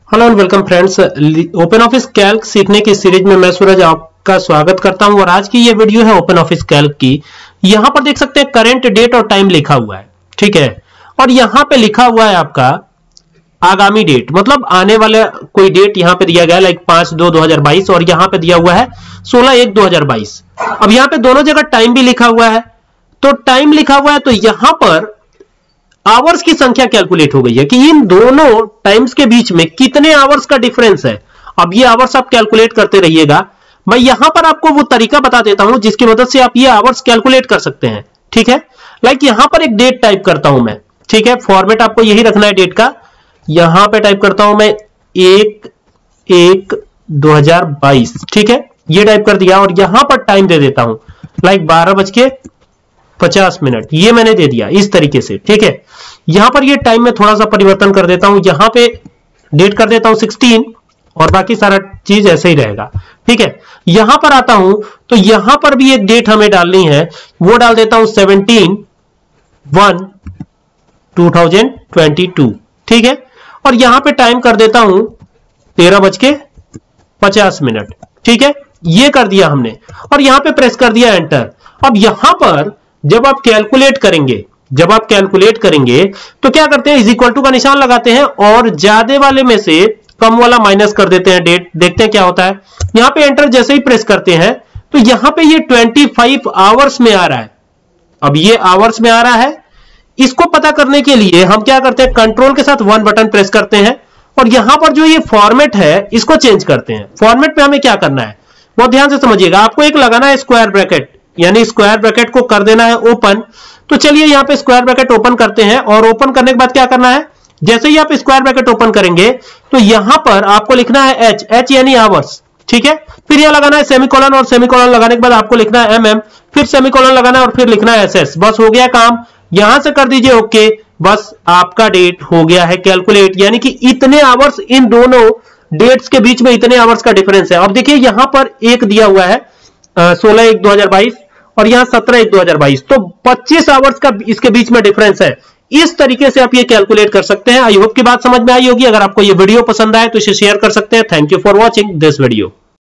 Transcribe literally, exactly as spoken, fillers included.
Hello and welcome friends, open office calc सीखने की series में मैं सूरज आपका स्वागत करता हूं। और आज की ये वीडियो है ओपन ऑफिस कैल्क की। यहां पर देख सकते हैं करंट डेट और टाइम लिखा हुआ है, ठीक है। और यहां पे लिखा हुआ है आपका आगामी डेट, मतलब आने वाला कोई डेट यहां पे दिया गया है, लाइक पांच दो दो हजार बाईस, और यहां पे दिया हुआ है सोलह एक दो हजार बाईस। अब यहां पे दोनों जगह टाइम भी लिखा हुआ है, तो टाइम लिखा हुआ है तो यहां पर आवर्स की संख्या कैलकुलेट हो गई है कि इन दोनों टाइम्स के बीच में कितने आवर्स का डिफरेंस है। अब ये आवर्स आप कैलकुलेट करते रहिएगा। मैं यहां पर आपको वो तरीका बता देता हूं जिसकी मदद से आप ये आवर्स कैलकुलेट कर सकते हैं, ठीक है। लाइक यहां पर एक डेट टाइप करता हूं मैं, ठीक है। फॉर्मेट आपको यही रखना है डेट का। यहां पे टाइप करता हूं मैं एक एक दो हजार बाईस, ठीक है। ये टाइप कर दिया और यहां पर टाइम दे देता हूं, लाइक बारह बज के पचास मिनट, ये मैंने दे दिया इस तरीके से, ठीक है। यहां पर ये टाइम में थोड़ा सा परिवर्तन कर देता हूं, यहां पे डेट कर देता हूं सोलह और बाकी सारा चीज ऐसे ही रहेगा, ठीक है। यहां पर आता हूं तो यहां पर भी एक डेट हमें डालनी है, वो डाल देता हूं seventeen one two thousand twenty two, ठीक है। और यहां पे टाइम कर देता हूं तेरह बज के पचास मिनट, ठीक है। ये कर दिया हमने और यहां पे प्रेस कर दिया एंटर। अब यहां पर जब आप कैलकुलेट करेंगे जब आप कैलकुलेट करेंगे तो क्या करते हैं, इज इक्वल टू का निशान लगाते हैं और ज्यादा वाले में से कम वाला माइनस कर देते हैं डेट। देखते हैं क्या होता है। यहां पे एंटर जैसे ही प्रेस करते हैं तो यहां पे ये पच्चीस आवर्स में आ रहा है। अब ये आवर्स में आ रहा है, इसको पता करने के लिए हम क्या करते हैं, कंट्रोल के साथ वन बटन प्रेस करते हैं और यहां पर जो ये फॉर्मेट है इसको चेंज करते हैं। फॉर्मेट में हमें क्या करना है बहुत ध्यान से समझिएगा। आपको एक लगाना है स्क्वायर ब्रैकेट, यानी स्क्वायर ब्रैकेट को कर देना है ओपन। तो चलिए यहां पे स्क्वायर ब्रैकेट ओपन करते हैं और ओपन करने के बाद क्या करना है, जैसे ही आप स्क्वायर ब्रैकेट ओपन करेंगे तो यहां पर आपको लिखना है एच, एच यानी आवर्स, ठीक है। फिर यह लगाना है सेमीकोलन और सेमीकोलन लगाने के बाद आपको लिखना है एमएम, फिर सेमीकोलन लगाना है और फिर लिखना है एसएस। बस हो गया काम, यहां से कर दीजिए ओके। बस आपका डेट हो गया है कैलकुलेट, यानी कि इतने आवर्स इन दोनों डेट्स के बीच में इतने आवर्स का डिफरेंस है। अब देखिए यहां पर एक दिया हुआ है सोलह एक दो हजार बाईस और यहां सत्रह एक दो हजार बाईस, तो पच्चीस आवर्स का इसके बीच में डिफरेंस है। इस तरीके से आप ये कैलकुलेट कर सकते हैं। आई होप की बात समझ में आई होगी। अगर आपको ये वीडियो पसंद आए तो इसे शेयर कर सकते हैं। Thank you for watching this video.